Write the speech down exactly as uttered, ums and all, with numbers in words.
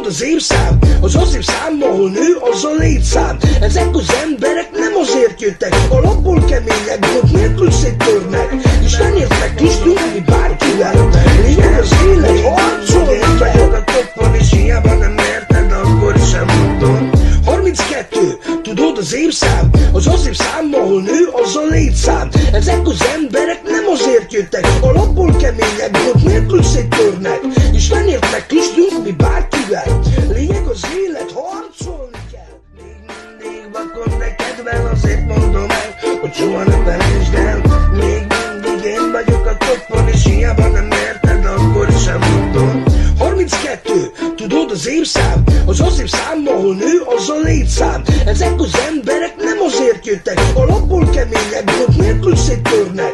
az évszám, az az évszám, ahol nő, az a létszám. Ezek az emberek nem azért jöttek, alapból kemények, gond nélkül széttörnek, és nem értek tisztünk, mi bárkivel. Lényeg az élet, harcolni kell. Én vagyok a toppon, és hiába nem érted, akkor sem mondom. harminckettő, tudod az évszám, az az évszám, ahol nő, az a létszám. Ezek az emberek nem azért jöttek, alapból kemények, gond nélkül széttörnek, és nem értek tisztünk, mi bárkivel. Lényeg az élet, harcolni kell. Még mindig WaKond, DeKedwell, azért mondom el, hogy soha ne felejtsd el. Még mindig én vagyok a toppon, és hiába nem érted, akkor sem mondom. harminckettő, tudod az évszám, az az évszám, ahol nő, az a létszám. Ezek az emberek nem azért jöttek, alapból kemények, gond nélkül széttörnek,